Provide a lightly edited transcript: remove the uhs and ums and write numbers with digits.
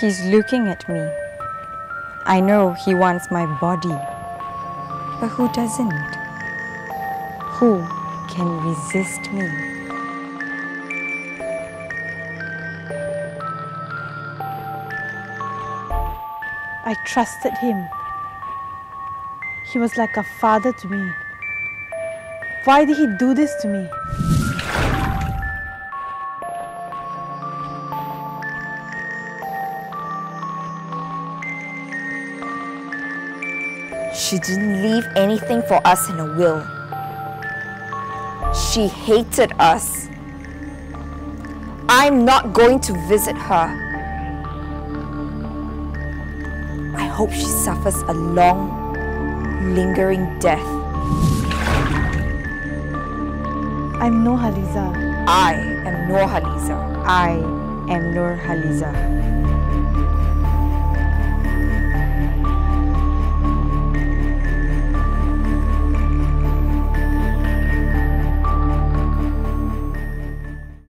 He's looking at me. I know he wants my body. But who doesn't? Who can resist me? I trusted him. He was like a father to me. Why did he do this to me? She didn't leave anything for us in a will. She hated us. I'm not going to visit her. I hope she suffers a long, lingering death. I'm Nurhaliza. I am Nurhaliza. I am Nurhaliza.